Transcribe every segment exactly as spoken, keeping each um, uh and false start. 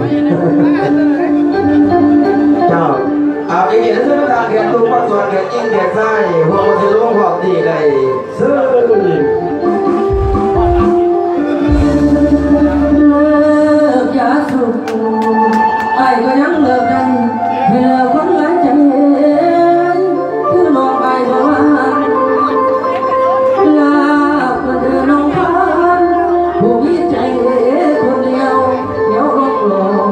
เจ้าเอาอีกทีนั้นเสื้อตาเขียนตุ้งปักส่วนเขียนยิ่งเขียนไส้หัวมันจะล้วงหอกดีเลยเสื้อคนนี้เลิกยาสูบไอ้ก็ยังเลิกได้ให้เลิกคนหลายใจคือน้องไอ้บอกว่าลาคนเดินน้องพันผู้มีใจคนเดียวเดียวรบหลง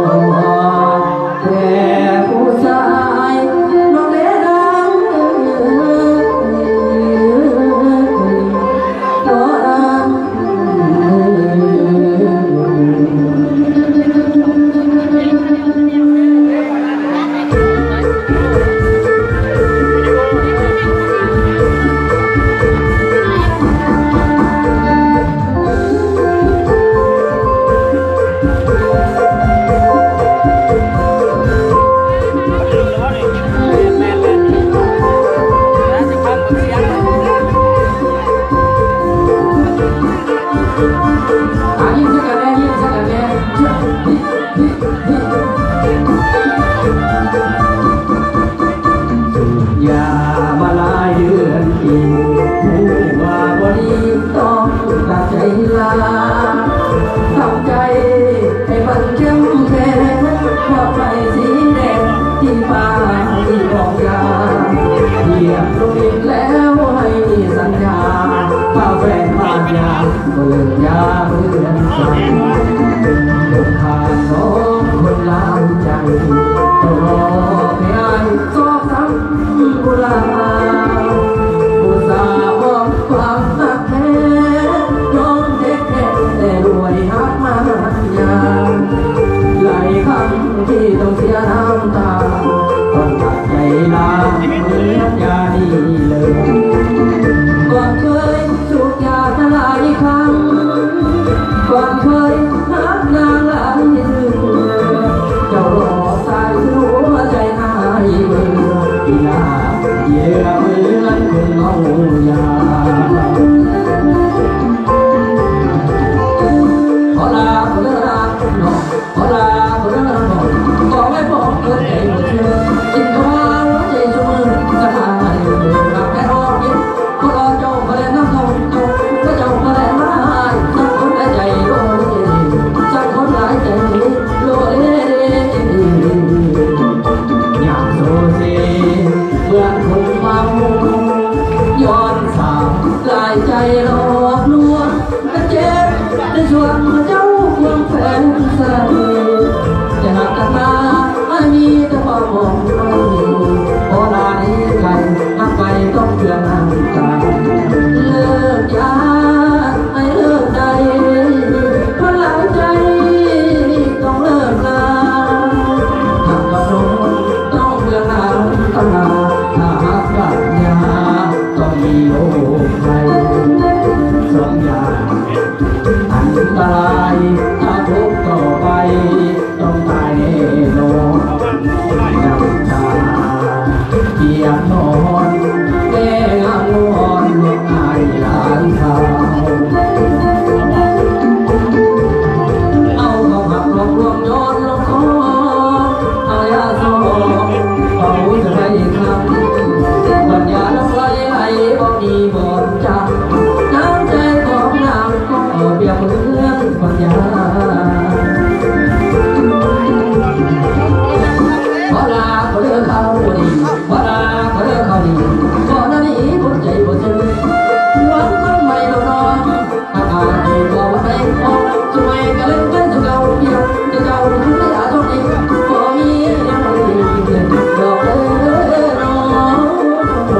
แต่ผู้ชายน้องเล่ดังตัวดังอย่ามาลายเดือนปีผู้ว่าบดีต้องตัดใจลาทำใจให้มันเข้มแข็งขอบไปสีแดงที่ฟ้าที่รองยาเหยียบลงดินแล้วให้สัญญาข้าแฟนบ้านยาเมื่อยาเมื่อนใจลงทางน้องคนลาวใจต้องรอให้อายซอกซ้ำกุหลาบอุตส่าห์บอกความรักแท้น้องเด็กแค่แต่รวยหักมาอย่างหลายคำที่ต้องเสียน้ำตาต้องตัดใจลาเหมือนยาดีเลยก่อนเคยสูบยาทลายครั้งก่อนเคยหักนางหลายถึงเจ้ารอสายหัวใจหายเบื่ออีลาเยื่อเหมือนคนเมายาขอลาขอเลิกลาหนอขอลาขอเลิกลาหนอขอไม่บอกเกิดใจหมดเชื่อจิตก็ว่าหัวใจชุ่มมือจะหายรักแค่รอยิ้มขอรอเจ้ามาเล่นน้ำทองเจ้าก็เจ้ามาเล่นมาสักคนใจโลเลสักคนหลายใจโลเลอยากโซเซเมื่อคนเมาย้อนสาวลายใจหลอกลวงก็เจ็บในส่วนเจ้าควงแฟนสลายจะหักกันมาไม่มีแต่ความมองไม่พอลานี้ใครหักไปต้องเพื่อนน้ำตาเลิกยาให้เลิกใจเพราะหลายใจต้องเลิกลาหักกับน้องต้องเพื่อนน้ำตาถ้าหักกับยาต้องมีโอ้ใครสองอย่างอันตรายถ้าทุกต่อไปต้องตายแน่นอนน้ำตาเกียบนอนแม่งามนอนลงอายหลานเท้าเอาเขาหักลงรวมย้อนลงคอเอายาสองเอาจะไปคำปัญญาน้ำไหลไหลบอกมีบ่นจับน้ำใจของนางก็เปรียบเหมือนปัญญาขอลาขอเลิกเขาดีขอลาขอเลิกเขาดีก่อนหน้านี้คนใจบ่ซื่อหวังมันไม่รอนอนอาการที่ก็ว่าไม่พอสมัยก็เล่นกันจะเก่าเดียวจะเก่าถึงไม่อาจทนอีกพอมียังไม่ดีเลยดอกเอ๋ยน้อง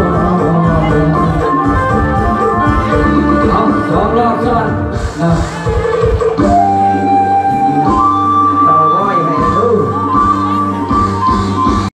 เอาสองรอบซ้อนนะ